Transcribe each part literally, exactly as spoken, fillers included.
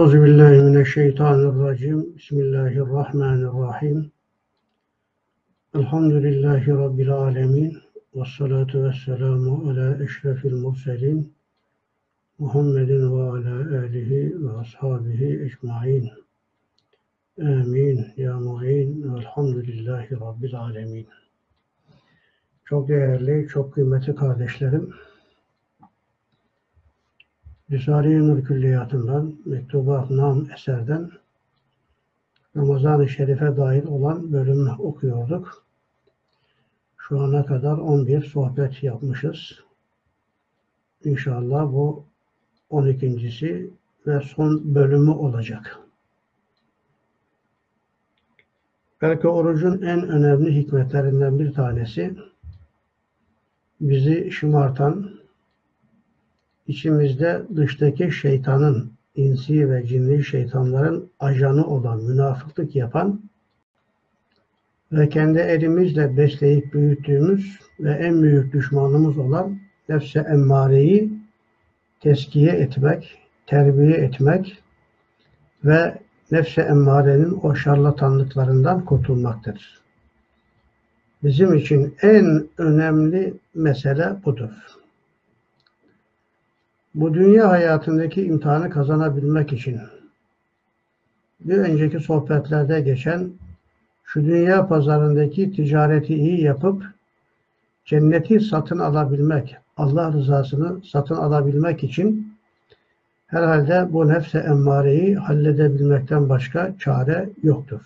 Euzubillahimineşşeytanirracim. Bismillahirrahmanirrahim. Elhamdülillahi Rabbil alemin. Vessalatu vesselamu ala eşrefil murselin. Muhammedin ve ala alihi ve ashabihi ecmain. Amin. Ya mu'in. Velhamdülillahi Rabbil alemin. Çok değerli, çok kıymetli kardeşlerim. Risale-i Nur Külliyatı'ndan, Mektubat Nam eserden Ramazan-ı Şerif'e dair olan bölümü okuyorduk. Şu ana kadar on bir sohbet yapmışız. İnşallah bu on ikincisi ve son bölümü olacak. Belki orucun en önemli hikmetlerinden bir tanesi, bizi şımartan, İçimizde dıştaki şeytanın, insi ve cinli şeytanların ajanı olan, münafıklık yapan ve kendi elimizle besleyip büyüttüğümüz ve en büyük düşmanımız olan nefs-i emmareyi teskiye etmek, terbiye etmek ve nefs-i emmarenin o şarlatanlıklarından kurtulmaktır. Bizim için en önemli mesele budur. Bu dünya hayatındaki imtihanı kazanabilmek için bir önceki sohbetlerde geçen şu dünya pazarındaki ticareti iyi yapıp cenneti satın alabilmek, Allah rızasını satın alabilmek için herhalde bu nefs-i emmareyi halledebilmekten başka çare yoktur.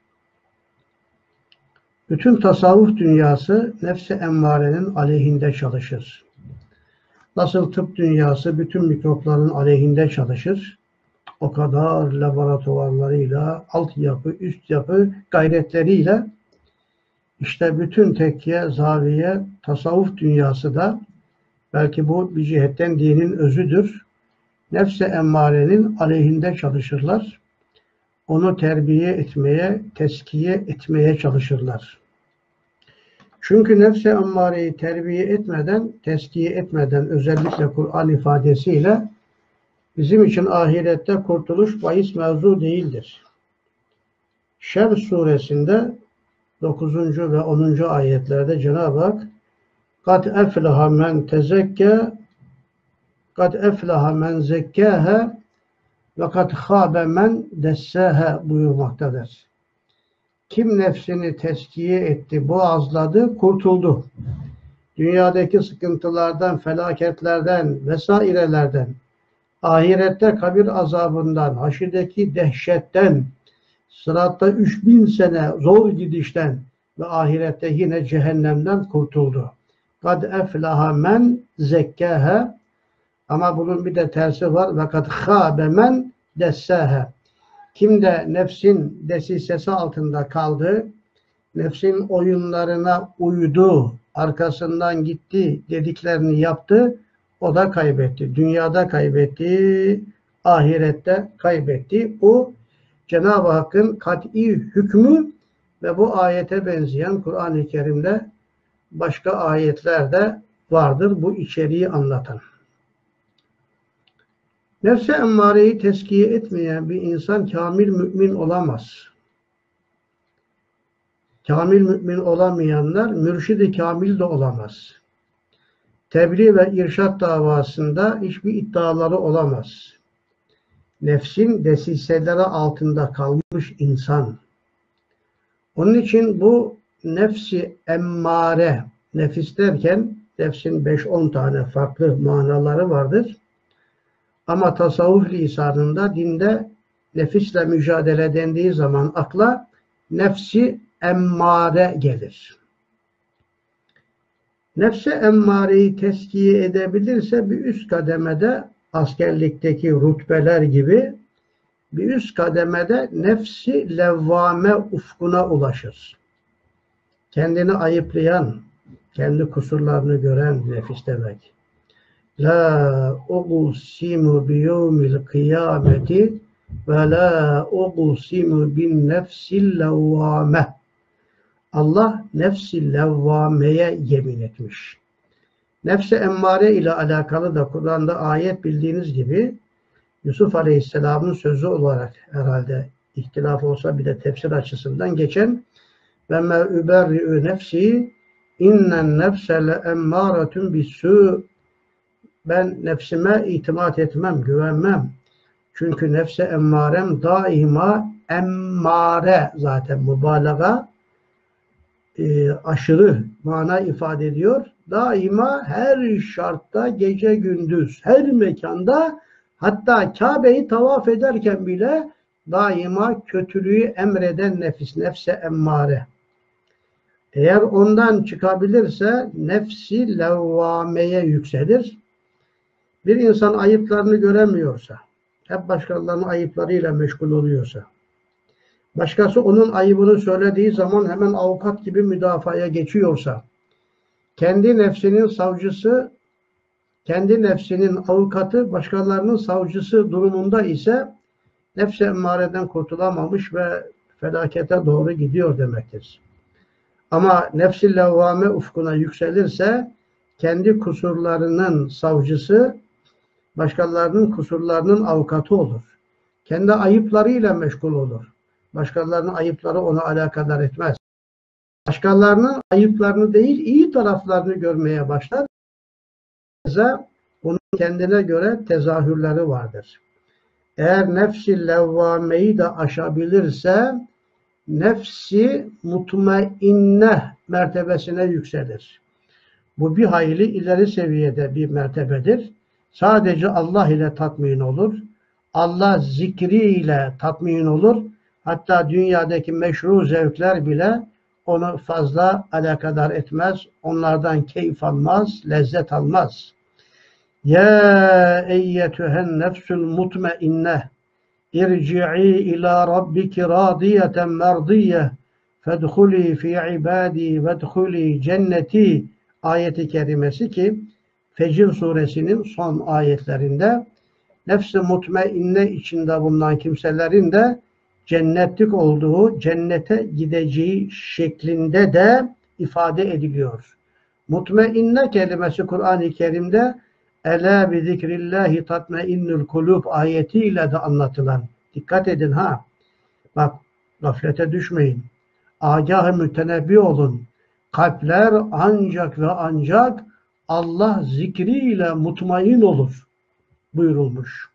Bütün tasavvuf dünyası nefs-i emmarenin aleyhinde çalışır. Nasıl tıp dünyası bütün mikropların aleyhinde çalışır, o kadar laboratuvarlarıyla, altyapı, üst yapı gayretleriyle işte bütün tekkiye, zaviye, tasavvuf dünyası da belki bu bir cihetten dinin özüdür. Nefs-i emmarenin aleyhinde çalışırlar. Onu terbiye etmeye, teskiye etmeye çalışırlar. Çünkü nefs-i emmareyi terbiye etmeden, teskiye etmeden, özellikle Kur'an ifadesiyle bizim için ahirette kurtuluş bahis mevzu değildir. Şer suresinde dokuzuncu ve onuncu ayetlerde Cenab-ı Hak "Kad eflaha men tezekke kad eflaha men zekkâhe ve kad khâbe men dessâhe" buyurmaktadır. Kim nefsini teskiye etti, boğazladı, kurtuldu. Dünyadaki sıkıntılardan, felaketlerden vesairelerden, ahirette kabir azabından, haşirdeki dehşetten, sıratta üç bin sene zor gidişten ve ahirette yine cehennemden kurtuldu. Kad eflaha men zekkâhe, ama bunun bir de tersi var. Ve kad khâbe men dessâhe. Kim de nefsin desisesi altında kaldı, nefsin oyunlarına uydu, arkasından gitti, dediklerini yaptı, o da kaybetti. Dünyada kaybetti, ahirette kaybetti. Bu Cenab-ı Hakk'ın kat'i hükmü ve bu ayete benzeyen Kur'an-ı Kerim'de başka ayetler de vardır bu içeriği anlatan. Nefs-i emmareyi teskiye etmeyen bir insan kamil mümin olamaz. Kamil mümin olamayanlar mürşid-i kamil de olamaz. Tebliğ ve irşad davasında hiçbir iddiaları olamaz. Nefsin desiseleri altında kalmış insan. Onun için bu nefs-i emmare, nefis derken nefsin beş on tane farklı manaları vardır. Ama tasavvuf lisanında, dinde nefisle mücadele dendiği zaman akla nefsi emmare gelir. Nefsi emmareyi teskiye edebilirse bir üst kademede askerlikteki rütbeler gibi bir üst kademede nefsi levvame ufkuna ulaşır. Kendini ayıplayan, kendi kusurlarını gören nefis demek. La uqsimu bi yevmil kıyameti ve la uqsimu bin nefsil levvame. Allah nefsi levvameye yemin etmiş. Nefs-i emmare ile alakalı da Kur'an'da ayet bildiğiniz gibi Yusuf Aleyhisselam'ın sözü olarak herhalde ihtilaf olsa bile tefsir açısından geçen ve me überri'ü nefsi innen nefse le emmâretun bissû, ben nefsime itimat etmem, güvenmem. Çünkü nefse emmarem daima emmare, zaten mübalağa e, aşırı mana ifade ediyor. Daima her şartta, gece gündüz, her mekanda, hatta Kabe'yi tavaf ederken bile daima kötülüğü emreden nefis, nefse emmare. Eğer ondan çıkabilirse nefsi levvameye yükselir. Bir insan ayıplarını göremiyorsa, hep başkalarının ayıplarıyla meşgul oluyorsa, başkası onun ayıbını söylediği zaman hemen avukat gibi müdafaya geçiyorsa, kendi nefsinin savcısı, kendi nefsinin avukatı, başkalarının savcısı durumunda ise nefs-i emmareden kurtulamamış ve felakete doğru gidiyor demektir. Ama nefs-i levvame ufkuna yükselirse kendi kusurlarının savcısı, başkalarının kusurlarının avukatı olur. Kendi ayıplarıyla meşgul olur. Başkalarının ayıpları onu alakadar etmez. Başkalarının ayıplarını değil, iyi taraflarını görmeye başlar. Onun kendine göre tezahürleri vardır. Eğer nefs-i levvameyi de aşabilirse nefsi mutmainne mertebesine yükselir. Bu bir hayli ileri seviyede bir mertebedir. Sadece Allah ile tatmin olur. Allah zikriyle tatmin olur. Hatta dünyadaki meşru zevkler bile onu fazla alakadar etmez. Onlardan keyif almaz, lezzet almaz. Ya eyyetühen nefsül mutmainneh irci'i ila rabbiki radiyeten merdiyeh fedhuli fi ibadi vedhuli cenneti ayeti kerimesi ki Fecr suresinin son ayetlerinde nefs-i mutmainne içinde bulunan kimselerin de cennetlik olduğu, cennete gideceği şeklinde de ifade ediliyor. Mutmainne kelimesi Kur'an-ı Kerim'de Ela bi zikrillahi tatmainnul kulub ayetiyle de anlatılan. Dikkat edin ha. Bak, gaflete düşmeyin. Agah-ı mütenebbi olun. Kalpler ancak ve ancak Allah zikriyle mutmain olur buyurulmuş.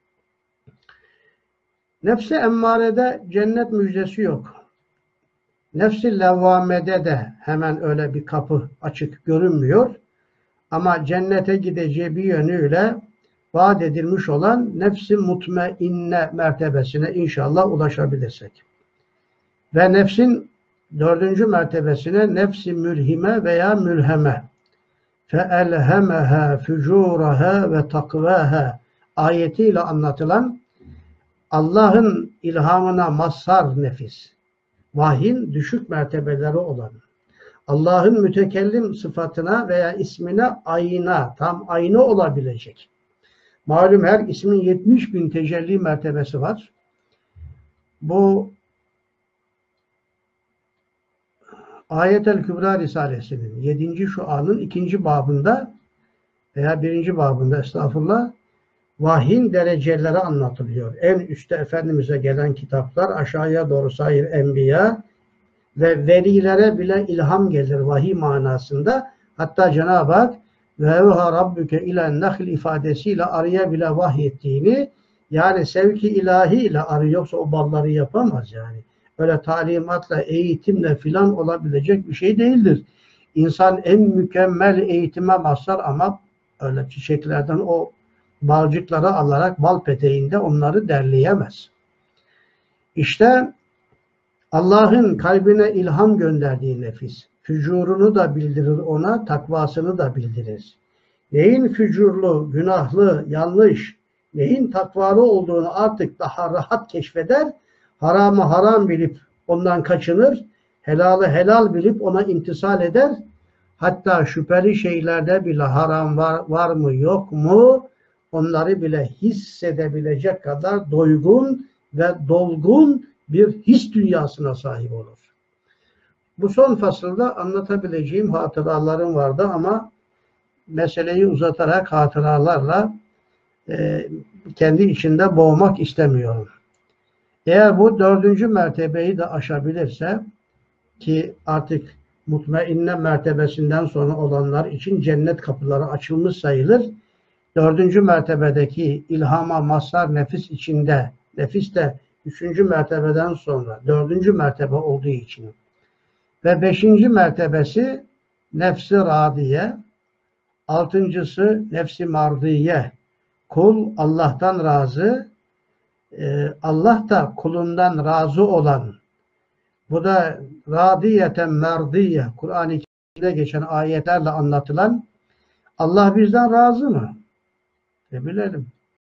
Nefs-i emmarede cennet müjdesi yok. Nefs-i levvamede de hemen öyle bir kapı açık görünmüyor. Ama cennete gideceği bir yönüyle vaat edilmiş olan nefs-i mutmainne mertebesine inşallah ulaşabilirsek. Ve nefsin dördüncü mertebesine nefs-i mülhime veya mülheme. فَاَلْهَمَهَا فُجُورَهَا ve takvaha ayetiyle anlatılan Allah'ın ilhamına mazhar nefis, vahyin düşük mertebeleri olan, Allah'ın mütekellim sıfatına veya ismine ayna, tam aynı olabilecek. Malum her ismin yetmiş bin tecelli mertebesi var. Bu Ayet-el Kübra Risalesi'nin yedinci şuanın ikinci babında veya birinci babında estağfurullah vahyin dereceleri anlatılıyor. En üstte Efendimiz'e gelen kitaplar, aşağıya doğru sair enbiya ve velilere bile ilham gelir vahiy manasında. Hatta Cenab-ı Hak ve evha rabbuke ilen nahl ifadesiyle arıya bile vahyettiğini, yani sevki ilahi ile arı, yoksa o balları yapamaz yani. Öyle talimatla, eğitimle filan olabilecek bir şey değildir. İnsan en mükemmel eğitime mazhar ama öyle çiçeklerden o balcıkları alarak bal peteğinde onları derleyemez. İşte Allah'ın kalbine ilham gönderdiği nefis, fücurunu da bildirir ona, takvasını da bildirir. Neyin fücurlu, günahlı, yanlış, neyin takvalı olduğunu artık daha rahat keşfeder, haramı haram bilip ondan kaçınır, helalı helal bilip ona imtisal eder. Hatta şüpheli şeylerde bile haram var, var mı yok mu onları bile hissedebilecek kadar doygun ve dolgun bir his dünyasına sahip olur. Bu son fasılda anlatabileceğim hatıralarım vardı ama meseleyi uzatarak hatıralarla e, kendi içinde boğmak istemiyorum. Eğer bu dördüncü mertebeyi de aşabilirse, ki artık mutmainne mertebesinden sonra olanlar için cennet kapıları açılmış sayılır. Dördüncü mertebedeki ilhama mazhar nefis içinde, nefis de üçüncü mertebeden sonra dördüncü mertebe olduğu için. Ve beşinci mertebesi nefsi radiye, altıncısı nefsi mardiye. Kul Allah'tan razı, Allah da kulundan razı olan. Bu da radiyeten merdiye, Kur'an-ı Kerim'de geçen ayetlerle anlatılan, Allah bizden razı mı? E bilelim.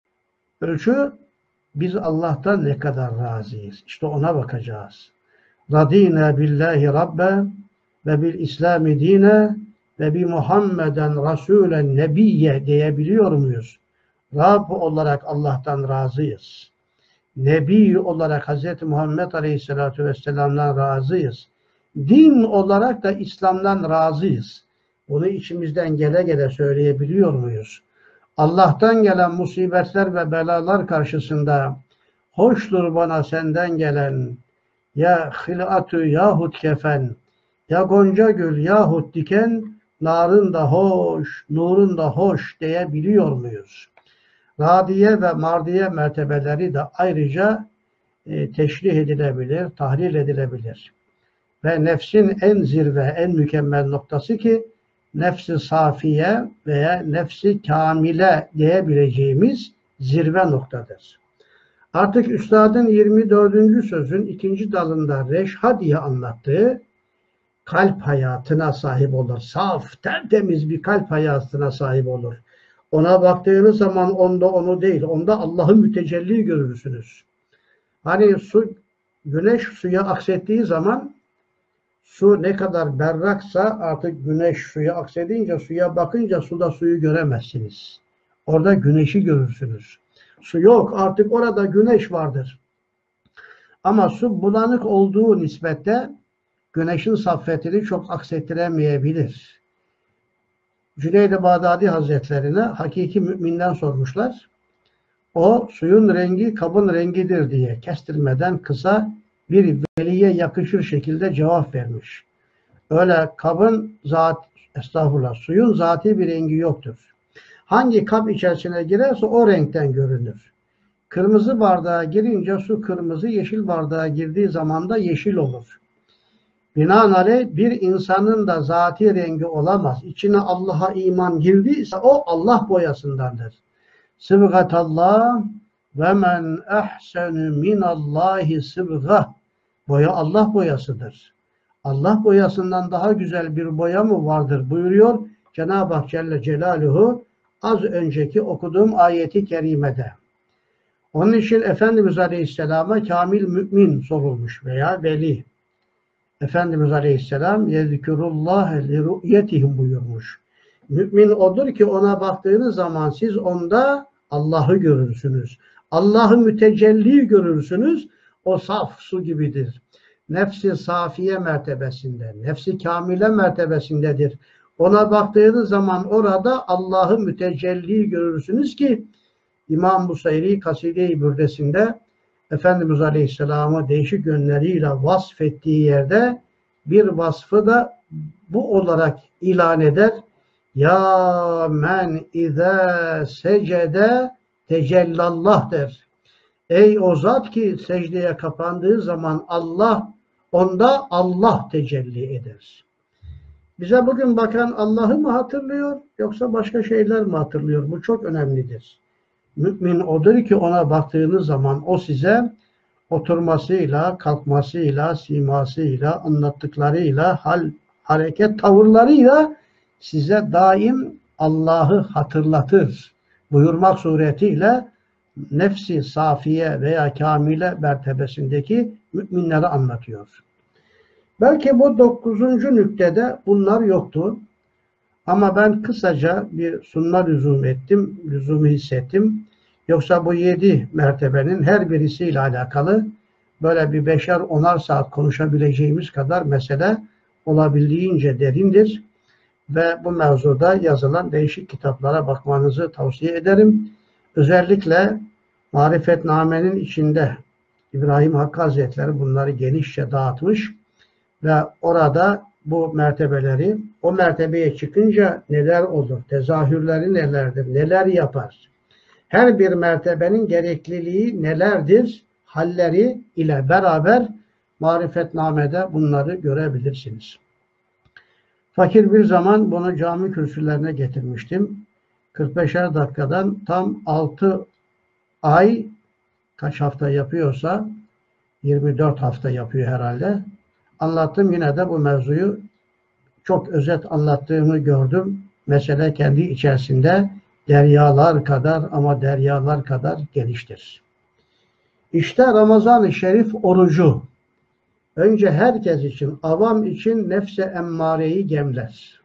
Ölçü, biz Allah'tan ne kadar razıyız? İşte ona bakacağız. Radîne billahi rabbe ve bil İslami dine ve bi Muhammeden rasûlen nebiyye diyebiliyor muyuz? Rab olarak Allah'tan razıyız. Nebi olarak Hz. Muhammed Aleyhisselatü Vesselam'dan razıyız. Din olarak da İslam'dan razıyız. Bunu içimizden gele gele söyleyebiliyor muyuz? Allah'tan gelen musibetler ve belalar karşısında hoştur bana senden gelen ya hilatü yahut kefen, ya gonca gül yahut diken, narın da hoş, nurun da hoş diyebiliyor muyuz? Radiye ve mardiye mertebeleri de ayrıca e, teşrih edilebilir, tahlil edilebilir. Ve nefsin en zirve, en mükemmel noktası ki nefsi safiye veya nefsi kamile diyebileceğimiz zirve noktadır. Artık Üstad'ın yirmi dördüncü sözün ikinci dalında reşha diye anlattığı kalp hayatına sahip olur. Saf, tertemiz bir kalp hayatına sahip olur. Ona baktığınız zaman onda onu değil, onda Allah'ın mütecelli görürsünüz. Hani su, güneş suya aksettiği zaman su ne kadar berraksa artık güneş suya aksedince, suya bakınca suda suyu göremezsiniz. Orada güneşi görürsünüz. Su yok, artık orada güneş vardır. Ama su bulanık olduğu nispette güneşin saffetini çok aksettiremeyebilir. Cüneyd-i Bağdadi Hazretlerine hakiki müminden sormuşlar. O suyun rengi kabın rengidir diye kestirmeden kısa bir veliye yakışır şekilde cevap vermiş. Öyle kabın zat, estağfurullah, suyun zati bir rengi yoktur. Hangi kap içerisine girerse o renkten görünür. Kırmızı bardağa girince su kırmızı, yeşil bardağa girdiği zaman da yeşil olur. Binaenaleyh bir insanın da zati rengi olamaz. İçine Allah'a iman girdiyse o Allah boyasındandır. Sıbgatallah ve men ehsenu minallahi sıbgah. Boya Allah boyasıdır. Allah boyasından daha güzel bir boya mı vardır buyuruyor Cenab-ı Hak Celle Celaluhu az önceki okuduğum ayeti kerimede. Onun için Efendimiz Aleyhisselam'a kamil mümin sorulmuş veya veli. Efendimiz Aleyhisselam yezkurullâhe li ru'yetihim buyurmuş. Mümin odur ki ona baktığınız zaman siz onda Allah'ı görürsünüz. Allah'ı mütecelli görürsünüz. O saf su gibidir. Nefsi safiye mertebesinde, nefsi kamile mertebesindedir. Ona baktığınız zaman orada Allah'ı mütecelli görürsünüz ki İmam Busayri Kaside-i Bürdesinde Efendimiz Aleyhisselam'ı değişik yönleriyle vasfettiği yerde bir vasfı da bu olarak ilan eder. Ya men izâ secede tecellallah der. Ey o zat ki secdeye kapandığı zaman Allah, onda Allah tecelli eder. Bize bugün bakan Allah'ı mı hatırlıyor yoksa başka şeyler mi hatırlıyor? Bu çok önemlidir. Mümin odur ki ona baktığınız zaman o size oturmasıyla, kalkmasıyla, simasıyla, anlattıklarıyla, hal, hareket tavırlarıyla size daim Allah'ı hatırlatır buyurmak suretiyle nefsi safiye veya kamile mertebesindeki müminleri anlatıyor. Belki bu dokuzuncu nüktede bunlar yoktu. Ama ben kısaca bir sunma lüzum ettim, lüzumu hissettim. Yoksa bu yedi mertebenin her birisiyle alakalı böyle bir beşer onar saat konuşabileceğimiz kadar mesele olabildiğince derindir. Ve bu mevzuda yazılan değişik kitaplara bakmanızı tavsiye ederim. Özellikle Marifetname'nin içinde İbrahim Hakkı Hazretleri bunları genişçe dağıtmış ve orada bu mertebeleri, o mertebeye çıkınca neler olur, tezahürleri nelerdir, neler yapar, her bir mertebenin gerekliliği nelerdir, halleri ile beraber Marifetname'de bunları görebilirsiniz. Fakir bir zaman bunu cami kürsülerine getirmiştim. kırk beşer dakikadan tam altı ay, kaç hafta yapıyorsa yirmi dört hafta yapıyor herhalde. Anlattım, yine de bu mevzuyu çok özet anlattığımı gördüm. Mesele kendi içerisinde deryalar kadar ama deryalar kadar geniştir. İşte Ramazan-ı Şerif orucu önce herkes için, avam için nefse emmareyi gemler.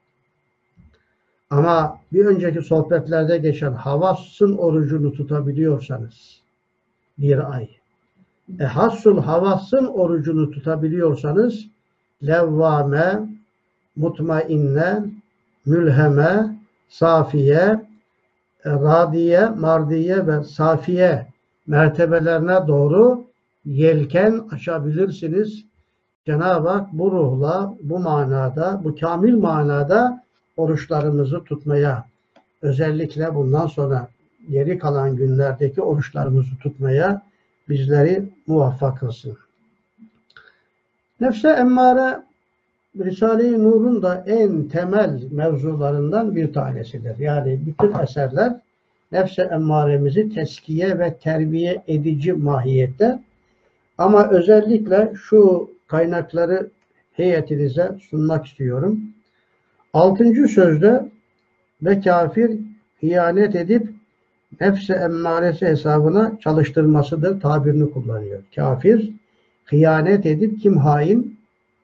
Ama bir önceki sohbetlerde geçen havasın orucunu tutabiliyorsanız bir ay, e hassul havasın orucunu tutabiliyorsanız levvame, mutmainne, mülheme, safiye, radiye, mardiye ve safiye mertebelerine doğru yelken açabilirsiniz. Cenab-ı Hak bu ruhla, bu manada, bu kamil manada oruçlarımızı tutmaya, özellikle bundan sonra geri kalan günlerdeki oruçlarımızı tutmaya bizleri muvaffak kılsın. Nefse emmare, Risale-i Nur'un da en temel mevzularından bir tanesidir. Yani bütün eserler nefse emmaremizi teskiye ve terbiye edici mahiyette. Ama özellikle şu kaynakları heyetinize sunmak istiyorum. Altıncı sözde ve kafir hıyanet edip nefse emmaresi hesabına çalıştırmasıdır tabirini kullanıyor. Kafir hıyanet edip, kim hain?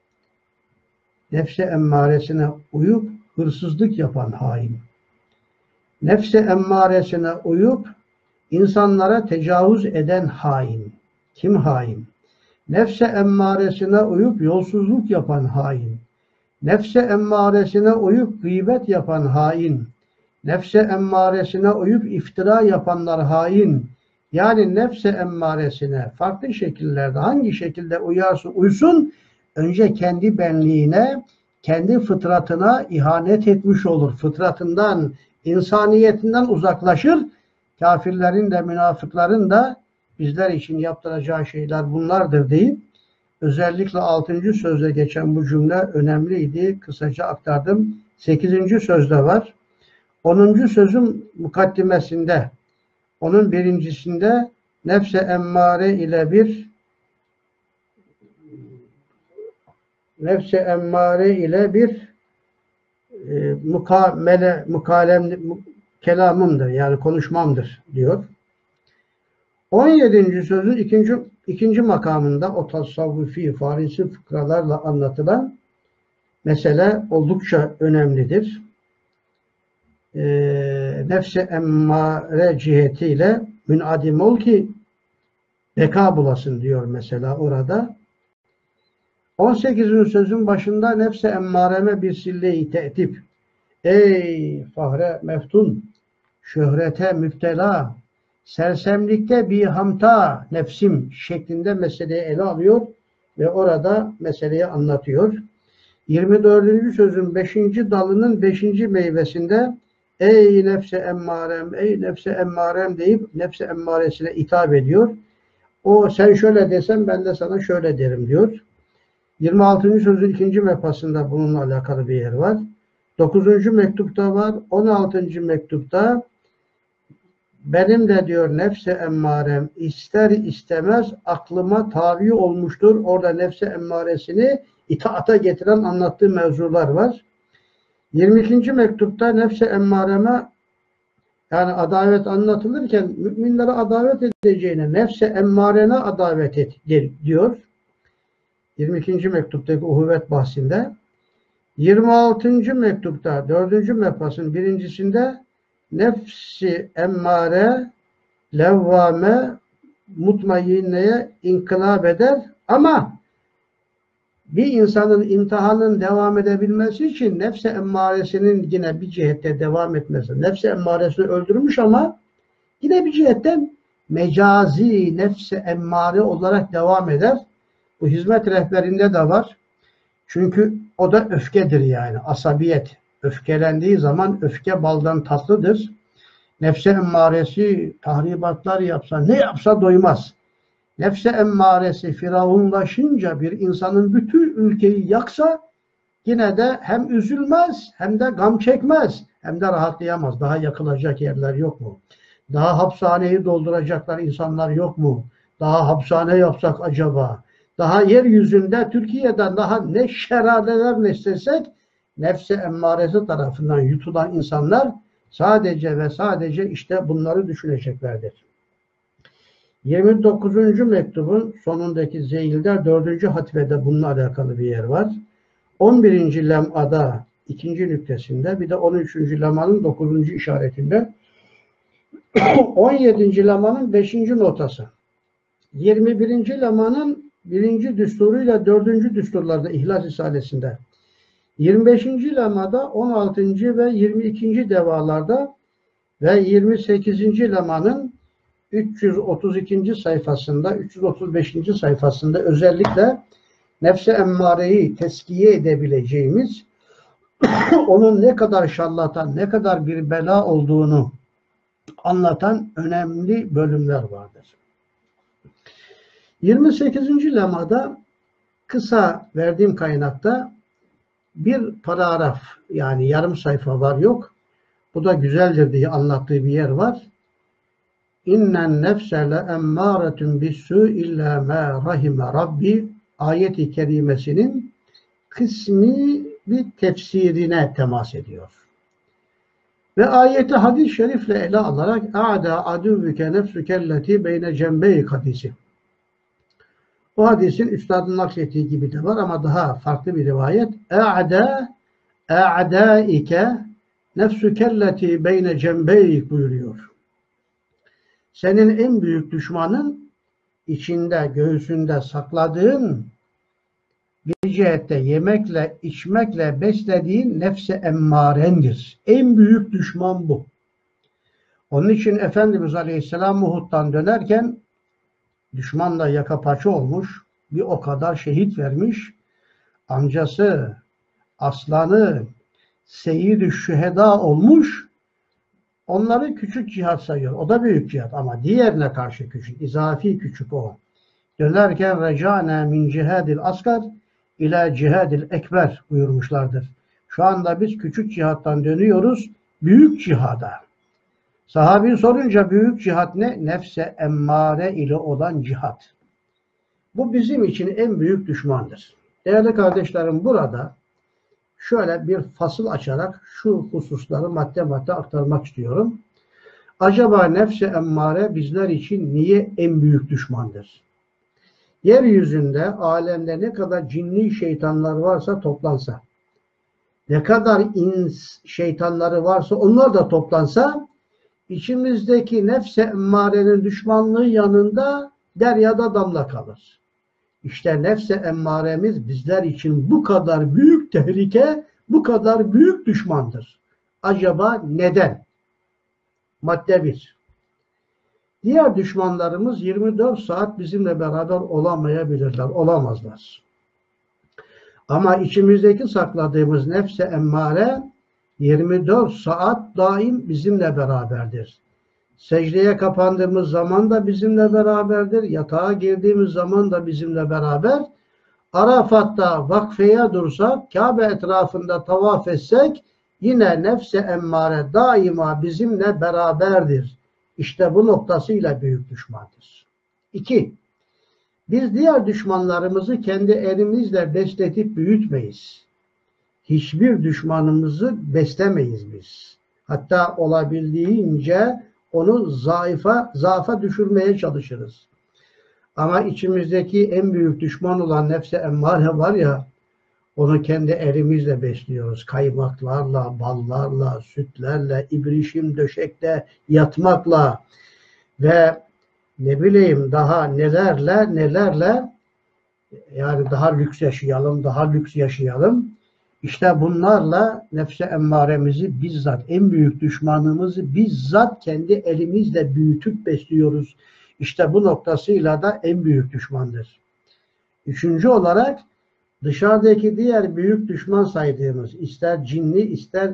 Nefse emmaresine uyup hırsızlık yapan hain. Nefse emmaresine uyup insanlara tecavüz eden hain. Kim hain? Nefse emmaresine uyup yolsuzluk yapan hain. Nefse emmaresine uyup gıybet yapan hain. Nefse emmaresine uyup iftira yapanlar hain. Yani nefse emmaresine farklı şekillerde, hangi şekilde uyarsa uysun, önce kendi benliğine, kendi fıtratına ihanet etmiş olur. Fıtratından, insaniyetinden uzaklaşır. Kafirlerin de, münafıkların da bizler için yaptıracağı şeyler bunlardır deyip, özellikle altıncı sözde geçen bu cümle önemliydi. Kısaca aktardım. sekizinci sözde var. onuncu sözün mukaddimesinde, onun birincisinde nefse emmare ile bir nefse emmare ile bir e, mukamele, mukalem, kelamımdır, yani konuşmamdır diyor. on yedinci sözün ikinci, ikinci makamında o tasavvufi, farisi fıkralarla anlatılan mesele oldukça önemlidir. E, nefse emmare cihetiyle münadim ol ki beka bulasın diyor mesela orada. on sekizinci sözün başında nefse emmareme bir sille-i te'tip. Ey fahre meftun, şöhrete müptela, sersemlikte bir hamta nefsim şeklinde meseleyi ele alıyor ve orada meseleyi anlatıyor. yirmi dördüncü sözün beşinci dalının beşinci meyvesinde ey nefse emmarem, ey nefse emmarem deyip nefse emmaresine hitap ediyor. O sen şöyle desen ben de sana şöyle derim diyor. yirmi altıncı sözün ikinci mefasında bununla alakalı bir yer var. dokuzuncu mektupta var. on altıncı mektupta benim de diyor nefse emmarem ister istemez aklıma tabi olmuştur. Orada nefse emmaresini itaata getiren anlattığı mevzular var. yirmi ikinci mektupta nefse emmareme, yani adavet anlatılırken müminlere adavet edeceğine nefse emmarene adavet et diyor. yirmi ikinci mektuptaki uhuvvet bahsinde. yirmi altıncı mektupta dördüncü mefasın birincisinde nefsi emmare levvame mutmainneye inkılap eder ama bir insanın imtihanın devam edebilmesi için nefse emmaresinin yine bir cihette devam etmesi. Nefse emmaresini öldürmüş ama Yine bir cihetten mecazi nefse emmare olarak devam eder. Bu hizmet rehberinde de var. Çünkü o da öfkedir yani. Asabiyet. Öfkelendiği zaman öfke baldan tatlıdır. Nefse emmaresi tahribatlar yapsa, ne yapsa doymaz. Nefse emmaresi firavunlaşınca bir insanın bütün ülkeyi yaksa yine de hem üzülmez hem de gam çekmez. Hem de rahatlayamaz. Daha yakılacak yerler yok mu? Daha hapishaneyi dolduracaklar insanlar yok mu? Daha hapishane yapsak acaba? Daha yeryüzünde Türkiye'den daha ne şeraleler neslesek nefse emmaresi tarafından yutulan insanlar sadece ve sadece işte bunları düşüneceklerdir. yirmi dokuzuncu mektubun sonundaki zeyilde dördüncü hatifede bununla alakalı bir yer var. on birinci lem'ada ikinci nüktesinde bir de on üçüncü lemanın dokuzuncu işaretinde on yedinci lemanın beşinci notası. yirmi birinci lemanın birinci düsturuyla dördüncü düsturlarda İhlas Risalesi'nde. yirmi beşinci lemada on altıncı ve yirmi ikinci devalarda ve yirmi sekizinci lemanın üç yüz otuz ikinci sayfasında, üç yüz otuz beşinci sayfasında özellikle nefse emmareyi teskiye edebileceğimiz, onun ne kadar şarlatan, ne kadar bir bela olduğunu anlatan önemli bölümler vardır. yirmi sekizinci lemada kısa verdiğim kaynakta bir paragraf, yani yarım sayfa var yok. Bu da güzeldir diye anlattığı bir yer var. İnnen nefse le emmâretun bis-sû illâ mâ rahime rabbi ayeti kerimesinin kısmi bir tefsirine temas ediyor. Ve ayeti hadis-i şerifle ele alarak a'da aduvvüke nefsükelleti beyne cembeyk hadisi. O hadisin üstadın naklettiği gibi de var ama daha farklı bir rivayet. A'da a'daike nefsükelleti beyne cembeyk buyuruyor. Senin en büyük düşmanın içinde, göğsünde sakladığın bir cihette yemekle, içmekle beslediğin nefse emmarendir. En büyük düşman bu. Onun için Efendimiz Aleyhisselam Uhud'dan dönerken düşmanla yaka paça olmuş, bir o kadar şehit vermiş, amcası, aslanı, seyyid-i şüheda olmuş, onları küçük cihat sayıyor. O da büyük cihat ama diğerine karşı küçük, izafi küçük o. Dönerken recâne min cihadil asgar ila cihadil ekber buyurmuşlardır. Şu anda biz küçük cihattan dönüyoruz büyük cihada. Sahabi sorunca büyük cihat ne? Nefse emmare ile olan cihat. Bu bizim için en büyük düşmandır. Değerli kardeşlerim, burada şöyle bir fasıl açarak şu hususları madde madde aktarmak istiyorum. Acaba nefse emmare bizler için niye en büyük düşmandır? Yeryüzünde, alemde ne kadar cinli şeytanlar varsa toplansa, ne kadar ins şeytanları varsa onlar da toplansa, içimizdeki nefse emmarenin düşmanlığı yanında deryada damla kalır. İşte nefse emmaremiz bizler için bu kadar büyük tehlike, bu kadar büyük düşmandır. Acaba neden? Madde bir. Diğer düşmanlarımız yirmi dört saat bizimle beraber olamayabilirler, olamazlar. Ama içimizdeki sakladığımız nefse emmare yirmi dört saat daim bizimle beraberdir. Secdeye kapandığımız zaman da bizimle beraberdir. Yatağa girdiğimiz zaman da bizimle beraber. Arafat'ta vakfeye dursak, Kabe etrafında tavaf etsek yine nefse emmare daima bizimle beraberdir. İşte bu noktasıyla büyük düşmandır. İki, biz diğer düşmanlarımızı kendi elimizle besletip büyütmeyiz. Hiçbir düşmanımızı beslemeyiz biz. Hatta olabildiğince onu zayıfa, zaafa düşürmeye çalışırız. Ama içimizdeki en büyük düşman olan nefse emmare var ya, onu kendi elimizle besliyoruz. Kaymaklarla, ballarla, sütlerle, ibrişim döşekte yatmakla ve ne bileyim daha nelerle nelerle, yani daha lüks yaşayalım, daha lüks yaşayalım. İşte bunlarla nefse emmaremizi bizzat, en büyük düşmanımızı bizzat kendi elimizle büyütüp besliyoruz. İşte bu noktasıyla da en büyük düşmandır. Üçüncü olarak dışarıdaki diğer büyük düşman saydığımız, ister cinli ister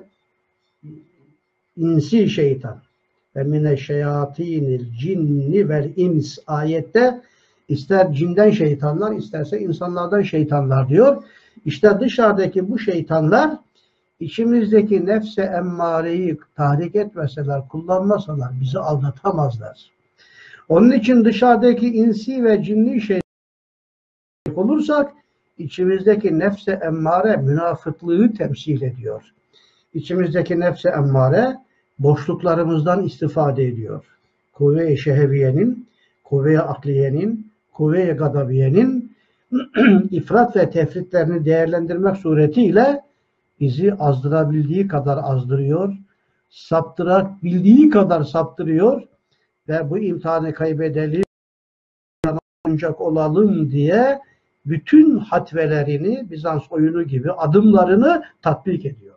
insi şeytan ve mineşşeyatinil cinni vel ins ayette ister cinden şeytanlar isterse insanlardan şeytanlar diyor. İşte dışarıdaki bu şeytanlar içimizdeki nefse emmareyi tahrik etmeseler, kullanmasalar bizi aldatamazlar. Onun için dışarıdaki insi ve cinni şey olursak içimizdeki nefse emmare münafıklığı temsil ediyor. İçimizdeki nefse emmare boşluklarımızdan istifade ediyor. Kuvve-i şeheviyenin, kuvve-i akliyenin, kuvve-i gadabiyenin ifrat ve tefritlerini değerlendirmek suretiyle bizi azdırabildiği kadar azdırıyor, saptırabildiği kadar saptırıyor ve bu imtihanı kaybedelim, ancak olalım diye bütün hatvelerini, Bizans oyunu gibi adımlarını tatbik ediyor.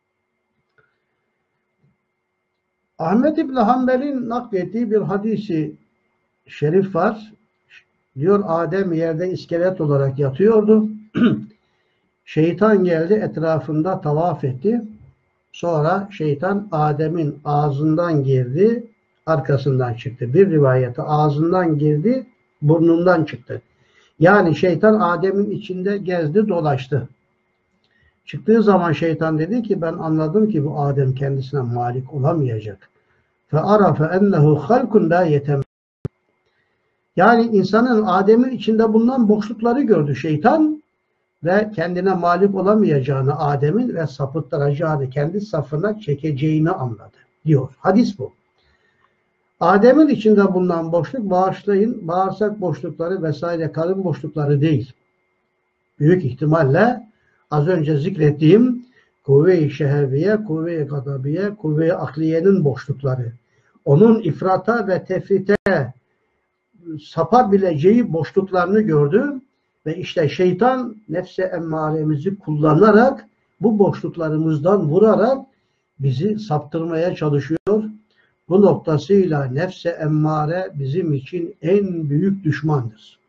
Ahmed İbn Hanbel'in naklettiği bir hadisi şerif var. Diyor Adem yerde iskelet olarak yatıyordu. Şeytan geldi etrafında tavaf etti. Sonra şeytan Adem'in ağzından girdi, arkasından çıktı. Bir rivayete ağzından girdi, burnundan çıktı. Yani şeytan Adem'in içinde gezdi, dolaştı. Çıktığı zaman şeytan dedi ki ben anladım ki bu Adem kendisine malik olamayacak. فَعَرَفَ اَنَّهُ خَلْقٌ لَا يَتَمَّ. Yani insanın Adem'in içinde bulunan boşlukları gördü şeytan ve kendine malik olamayacağını Adem'in ve sapıttıracağını, kendi safına çekeceğini anladı diyor. Hadis bu. Adem'in içinde bulunan boşluk bağışlayın, bağırsak boşlukları vesaire karın boşlukları değil. Büyük ihtimalle az önce zikrettiğim kuvve-i şeheviye, kuvve-i gadabiye, kuvve-i akliyenin boşlukları. Onun ifrata ve tefrite sapabileceği boşluklarını gördü ve işte şeytan nefse emmaremizi kullanarak bu boşluklarımızdan vurarak bizi saptırmaya çalışıyor. Bu noktasıyla nefse emmare bizim için en büyük düşmandır.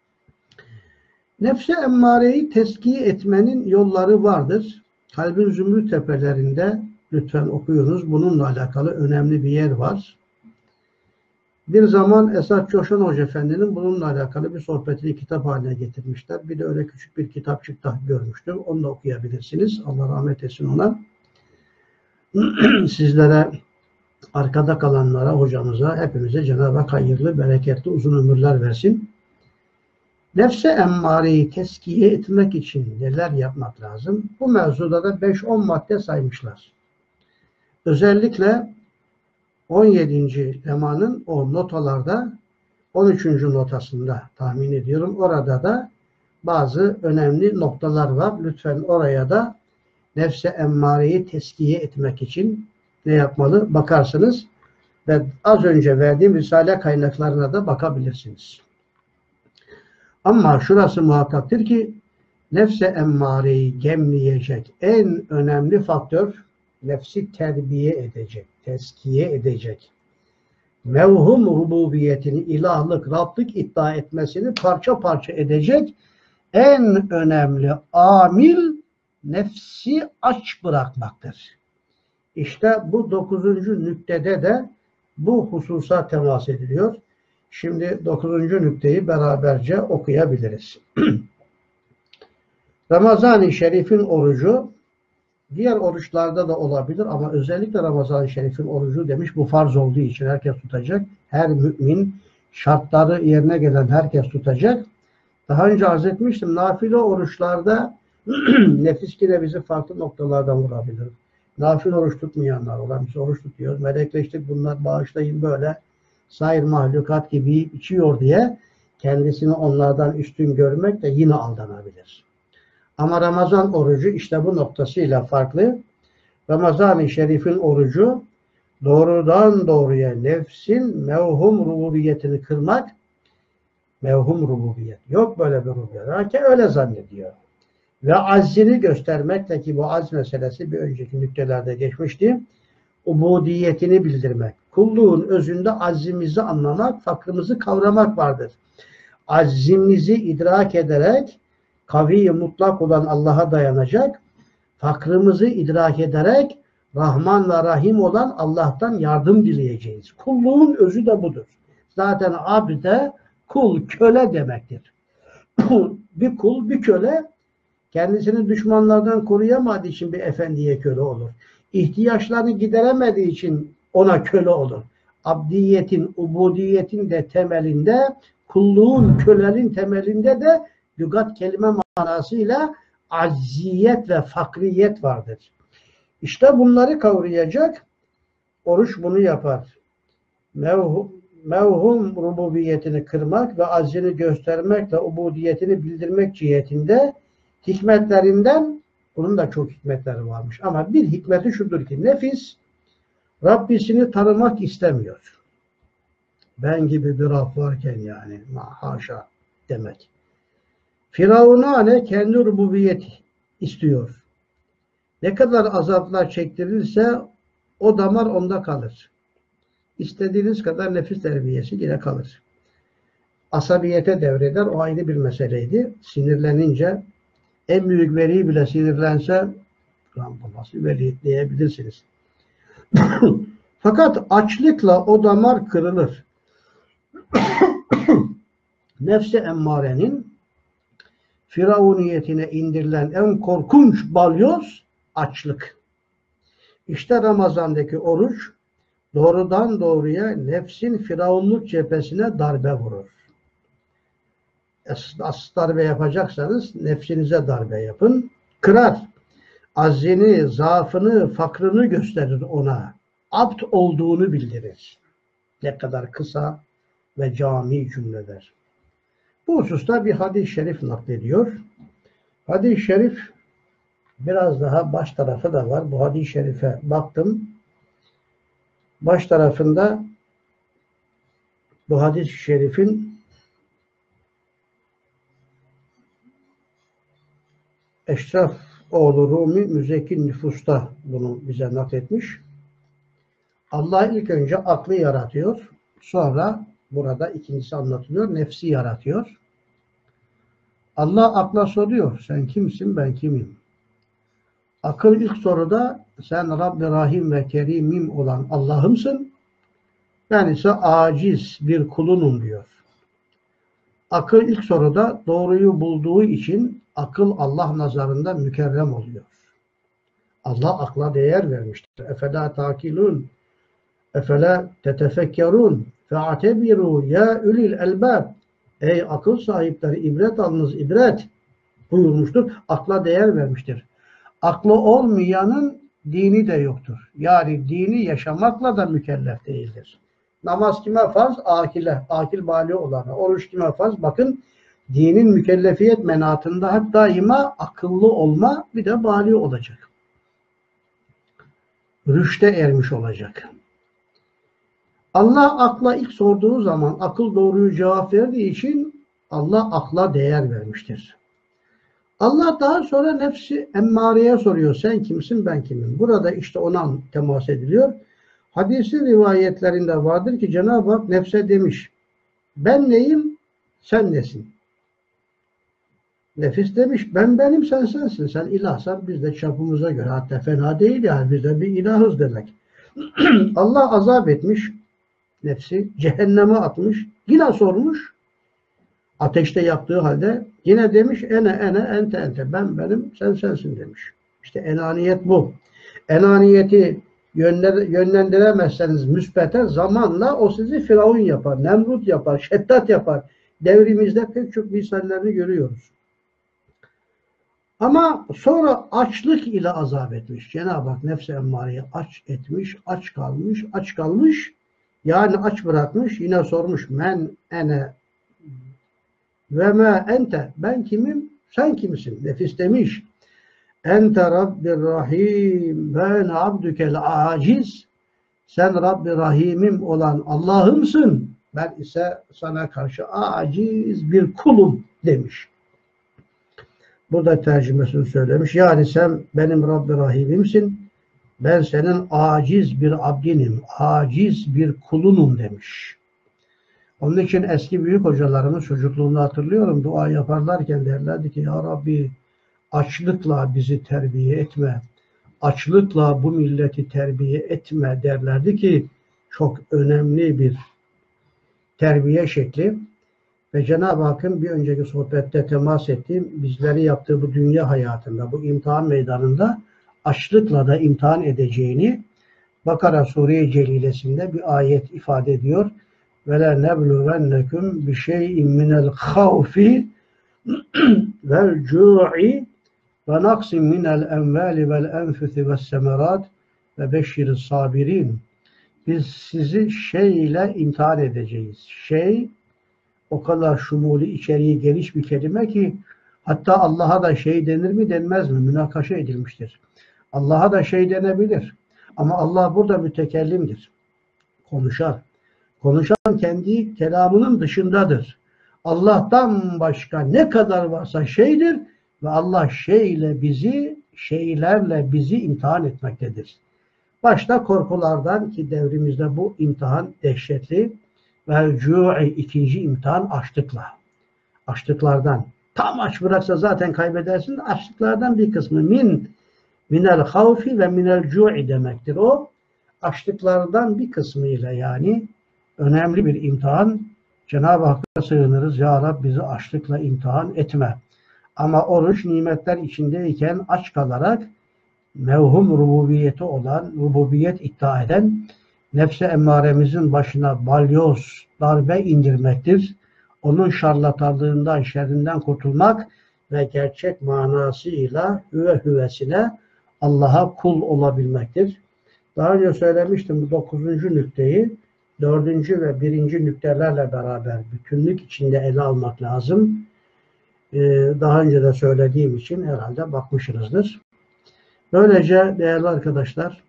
Nefse emmareyi teskiye etmenin yolları vardır. Kalbin zümrüt tepelerinde lütfen okuyunuz. Bununla alakalı önemli bir yer var. Bir zaman Esat Coşan Hoca Efendi'nin bununla alakalı bir sohbetini kitap haline getirmişler. Bir de öyle küçük bir kitapçık da görmüştüm. Onu da okuyabilirsiniz. Allah rahmet etsin ona. Sizlere, arkada kalanlara, hocamıza, hepimize Cenab-ı Hak hayırlı, bereketli, uzun ömürler versin. Nefse emmareyi teskiye etmek için neler yapmak lazım? Bu mevzuda da beş on madde saymışlar. Özellikle on yedinci lemanın o notalarda on üçüncü notasında tahmin ediyorum. Orada da bazı önemli noktalar var. Lütfen oraya da nefse emmareyi teskiye etmek için ne yapmalı? Bakarsınız ve az önce verdiğim risale kaynaklarına da bakabilirsiniz. Ama şurası muhakkaktır ki nefse emmareyi gemleyecek en önemli faktör nefsi terbiye edecek, teskiye edecek. Mevhum rububiyetini, ilahlık, Rablık iddia etmesini parça parça edecek en önemli amil nefsi aç bırakmaktır. İşte bu dokuzuncu nüktede de bu hususa temas ediliyor. Şimdi dokuzuncu nükteyi beraberce okuyabiliriz. Ramazan-ı Şerif'in orucu diğer oruçlarda da olabilir ama özellikle Ramazan-ı Şerif'in orucu demiş, bu farz olduğu için herkes tutacak. Her mümin, şartları yerine gelen herkes tutacak. Daha önce arz etmiştim, nafile oruçlarda nefis yine bizi farklı noktalardan vurabilir. Nafile oruç tutmayanlar olan, biz oruç tutuyoruz, melekleştik, bunlar bağışlayın böyle sair mahlukat gibi içiyor diye kendisini onlardan üstün görmek de yine aldanabilir. Ama Ramazan orucu işte bu noktasıyla farklı. Ramazan-ı Şerif'in orucu doğrudan doğruya nefsin mevhum rububiyetini kırmak. Mevhum rububiyet. Yok böyle bir rububiyet. Herkes öyle zannediyor. ve aczini göstermekle, ki bu acz meselesi bir önceki nüktelerde geçmişti, ubudiyetini bildirmek. Kulluğun özünde aczimizi anlamak, fakrımızı kavramak vardır. Aczimizi idrak ederek kavi mutlak olan Allah'a dayanacak, fakrımızı idrak ederek Rahman ve Rahim olan Allah'tan yardım dileyeceğiz. Kulluğun özü de budur. Zaten abde kul, köle demektir. Bir kul, bir köle kendisini düşmanlardan koruyamadığı için bir efendiye köle olur. İhtiyaçlarını gideremediği için ona köle olur. Abdiyetin, ubudiyetin de temelinde, kulluğun, kölelin temelinde de lügat kelime manasıyla acziyet ve fakriyet vardır. İşte bunları kavrayacak, oruç bunu yapar. Mevhum, mevhum rububiyetini kırmak ve aczini göstermek ve ubudiyetini bildirmek cihetinde hikmetlerinden, bunun da çok hikmetleri varmış. Ama bir hikmeti şudur ki, nefis Rabbisini tanımak istemiyor. Ben gibi bir Rab varken yani, haşa demek. Firavun'a ne kendi rububiyeti istiyor. Ne kadar azaplar çektirirse o damar onda kalır. İstediğiniz kadar nefis terbiyesi yine kalır. Asabiyete devreder, o ayrı bir meseleydi. Sinirlenince, en büyük veli bile sinirlense, lan babası veli diyebilirsiniz. Fakat açlıkla o damar kırılır. Nefs-i emmarenin firavuniyetine indirilen en korkunç balyoz açlık. İşte Ramazan'daki oruç doğrudan doğruya nefsin firavunluk cephesine darbe vurur. Asıl darbe yapacaksanız nefsinize darbe yapın. Kırar. Aczini, zaafını, fakrını gösterir ona. Abd olduğunu bildirir. Ne kadar kısa ve cami cümleler. Bu hususta bir hadis-i şerif naklediyor. Hadis-i şerif biraz daha baş tarafı da var. Bu hadis-i şerife baktım. Baş tarafında bu hadis-i şerifin Eşref oğlu Rumi Müzekkin Nüfus'ta bunu bize nakletmiş. Allah ilk önce aklı yaratıyor. Sonra burada ikincisi anlatılıyor. Nefsi yaratıyor. Allah akla soruyor. Sen kimsin? Ben kimim? Akıl ilk soruda sen Rabbi Rahim ve Kerimim olan Allah'ımsın. Ben ise aciz bir kulunum diyor. Akıl ilk soruda doğruyu bulduğu için akıl Allah nazarında mükerrem oluyor. Allah akla değer vermiştir. Efela takilun, efela tetefekkerun, fe'atebiru ya ulil elbab. Ey akıl sahipleri, ibret alınız, ibret buyurmuştur. Akla değer vermiştir. Aklı olmayanın dini de yoktur. Yani dini yaşamakla da mükellef değildir. Namaz kime farz? Akile, akil bali olana. Oruç kime farz? Bakın, dinin mükellefiyet menatında hep daima akıllı olma, bir de bali olacak. Rüşte ermiş olacak. Allah akla ilk sorduğu zaman akıl doğruyu cevap verdiği için Allah akla değer vermiştir. Allah daha sonra nefsi emmareye soruyor. Sen kimsin, ben kimim? Burada işte ona temas ediliyor. Hadisin rivayetlerinde vardır ki Cenab-ı Hak nefse demiş. Ben neyim, sen nesin? Nefis demiş, ben benim, sen sensin. Sen ilahsan biz de çapımıza göre, hatta fena değil yani, biz de bir ilahız demek. Allah azap etmiş nefsi, cehenneme atmış, yine sormuş, ateşte yaktığı halde yine demiş, ene ene ente ente, ben benim, sen sensin demiş. İşte enaniyet bu. Enaniyeti yönlendiremezseniz müspete, zamanla o sizi Firavun yapar, Nemrut yapar, Şeddat yapar. Devrimizde pek çok misallerini görüyoruz. Ama sonra açlık ile azap etmiş. Cenab-ı Hak nefs-i emmareyi aç etmiş, aç kalmış, aç kalmış. Yani aç bırakmış, yine sormuş. Men ene ve me ente. Ben kimim? Sen kimsin? Nefis demiş. Ente Rabbir Rahim ben abdükel aciz. Sen Rabbi Rahim'im olan Allah'ımsın. Ben ise sana karşı aciz bir kulum demiş. burada tercümesini söylemiş. Yani sen benim Rabbi Rahim'imsin. Ben senin aciz bir abdinim, aciz bir kulunum demiş. Onun için eski büyük hocalarımız çocukluğunu hatırlıyorum. Dua yaparlarken derlerdi ki ya Rabbi açlıkla bizi terbiye etme. Açlıkla bu milleti terbiye etme derlerdi ki çok önemli bir terbiye şekli. Ve Cenab-ı Hakk'ın bir önceki sohbette temas ettiğim bizleri yaptığı bu dünya hayatında, bu imtihan meydanında açlıkla da imtihan edeceğini Bakara Sure-i Celilesinde bir ayet ifade ediyor. وَلَنَبْلُوَنَّكُمْ بِشَيْءٍ مِنَ الْخَوْفِ وَالْجُوعِ وَنَقْصٍ مِنَ الْاَنْوَالِ وَالْاَنْفُثِ وَالسَّمَرَاتِ وَبَشِّرِ الصَّابِرِينَ. Biz sizi şey ile imtihan edeceğiz. Şey o kadar şumuli, içeriği geniş bir kelime ki hatta Allah'a da şey denir mi denmez mi? Münakaşa edilmiştir. Allah'a da şey denebilir. Ama Allah burada mütekellimdir. Konuşar. Konuşan kendi kelamının dışındadır. Allah'tan başka ne kadar varsa şeydir ve Allah şeyle bizi, şeylerle bizi imtihan etmektedir. Başta korkulardan ki devrimizde bu imtihan dehşetli ve cu'i ikinci imtihan açlıkla. Açlıklardan. Tam aç bıraksa zaten kaybedersin. Açlıklardan bir kısmı min minel havfi ve minel cu'i demektir. O açlıklardan bir kısmıyla yani önemli bir imtihan. Cenab-ı Hakk'a sığınırız. Ya Rab bizi açlıkla imtihan etme. Ama oruç nimetler içindeyken aç kalarak mevhum rububiyeti olan, rububiyet iddia eden nefse emmaremizin başına balyoz, darbe indirmektir. Onun şarlatanlığından, şerrinden kurtulmak ve gerçek manasıyla hüve hüvesine Allah'a kul olabilmektir. Daha önce söylemiştim bu dokuzuncu nükteyi dördüncü ve birinci nüktelerle beraber bütünlük içinde ele almak lazım. Ee, daha önce de söylediğim için herhalde bakmışsınızdır. Böylece değerli arkadaşlar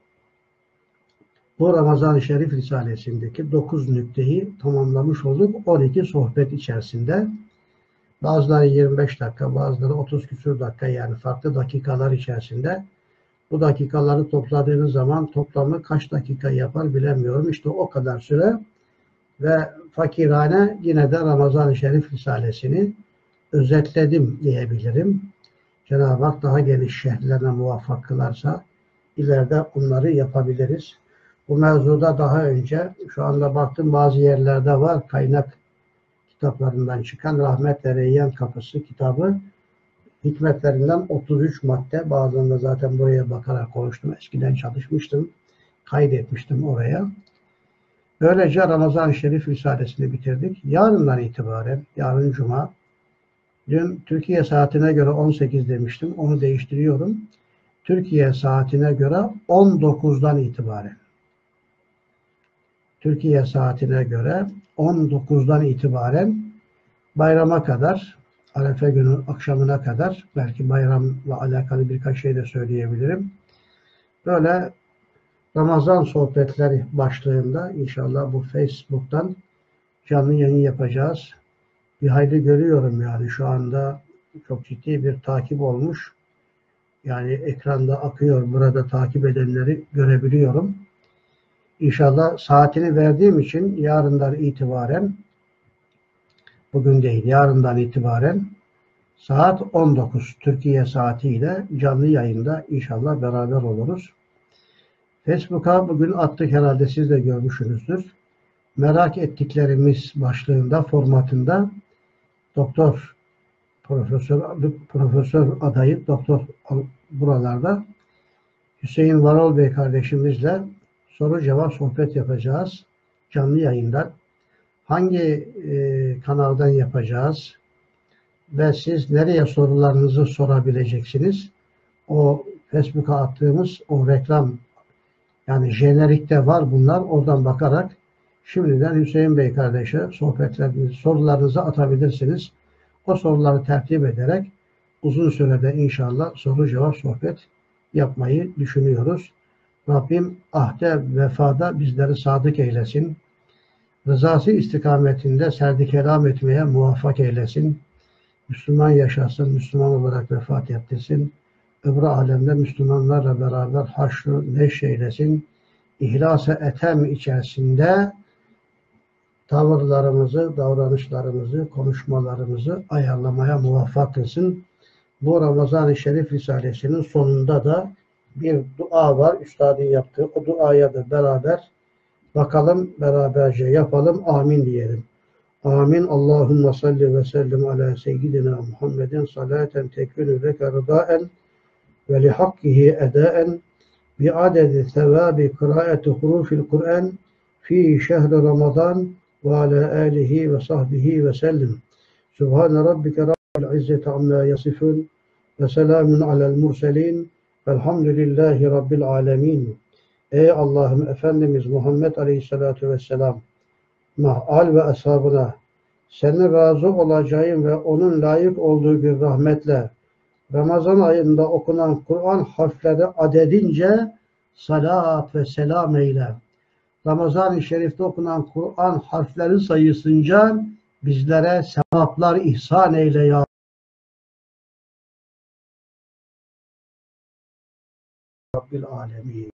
bu Ramazan-ı Şerif Risalesi'ndeki dokuz nükteyi tamamlamış olduk. on iki sohbet içerisinde. Bazıları yirmi beş dakika, bazıları otuz küsur dakika yani farklı dakikalar içerisinde. Bu dakikaları topladığınız zaman toplamı kaç dakika yapar bilemiyorum. İşte o kadar süre ve fakirane yine de Ramazan-ı Şerif Risalesini özetledim diyebilirim. Cenab-ı Hak daha geniş şerhlerine muvaffak kılarsa ileride bunları yapabiliriz. Bu mevzuda daha önce şu anda baktım bazı yerlerde var kaynak kitaplarından çıkan Rahmet ve Reyyan Kapısı kitabı hikmetlerinden otuz üç madde. Bazılarında zaten buraya bakarak konuştum. Eskiden çalışmıştım. Kaydetmiştim oraya. Böylece Ramazan-ı Şerif Risalesini bitirdik. Yarından itibaren, yarın Cuma, dün Türkiye saatine göre on sekiz demiştim. Onu değiştiriyorum. Türkiye saatine göre on dokuzdan itibaren. Türkiye saatine göre on dokuzdan itibaren bayrama kadar, Arefe günü akşamına kadar, belki bayramla alakalı birkaç şey de söyleyebilirim. Böyle Ramazan sohbetleri başlığında inşallah bu Facebook'tan canlı yayın yapacağız. Bir hayli görüyorum yani şu anda çok ciddi bir takip olmuş. Yani ekranda akıyor, burada takip edenleri görebiliyorum. İnşallah saatini verdiğim için yarından itibaren, bugün değil, yarından itibaren saat on dokuz Türkiye saatiyle canlı yayında inşallah beraber oluruz. Facebook'a bugün attık, herhalde siz de görmüşsünüzdür. Merak ettiklerimiz başlığında, formatında doktor, profesör, profesör adayı, doktor buralarda Hüseyin Varol Bey kardeşimizle soru cevap sohbet yapacağız. Canlı yayından. Hangi e, kanaldan yapacağız? Ve siz nereye sorularınızı sorabileceksiniz? O Facebook'a attığımız o reklam, yani jenerikte var bunlar. Oradan bakarak şimdiden Hüseyin Bey kardeşe sohbetlerinizi, sorularınızı atabilirsiniz. O soruları tertip ederek uzun sürede inşallah soru cevap sohbet yapmayı düşünüyoruz. Rabbim ahde vefada bizleri sadık eylesin. Rızası istikametinde serdi kelam etmeye muvaffak eylesin. Müslüman yaşasın, Müslüman olarak vefat ettirsin. Öbür alemde Müslümanlarla beraber haşr-ı neşreylesin. İhlas-ı etem içerisinde tavırlarımızı, davranışlarımızı, konuşmalarımızı ayarlamaya muvaffak kılsın. Bu Ramazan-ı Şerif Risalesi'nin sonunda da bir dua var. Üstadın yaptığı o duaya da beraber bakalım, beraberce yapalım. Amin diyelim. Amin. Allahümme salli ve sellim ala seyyidina Muhammedin salaten tekünü leke rıdaen ve lihakkihi edaen bi adedi sevabi kıraati hurufil Kur'an fi şehri Ramazan ve ala alihi ve sahbihi ve sellim. Subhane rabbike rabbil izzeti amma yasifun ve selamun alel murselin velhamdülillahi rabbil alemin. Ey Allah'ım Efendimiz Muhammed Aleyhisselatü Vesselam al ve ashabına senin razı olacağın ve onun layık olduğu bir rahmetle Ramazan ayında okunan Kur'an harfleri adedince salat ve selam eyle. Ramazan-ı Şerif'te okunan Kur'an harfleri sayısınca bizlere sevaplar ihsan eyle ya Rabbil Alemin.